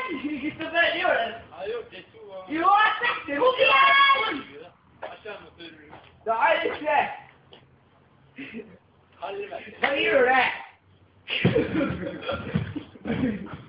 Gitti ben diyorum. Ja, gjort det 2 gånger. Jo, jeg har sett det. Hvor er det? Jeg kjenner på det. Da er det ikke. Helvete. Hva gjør det?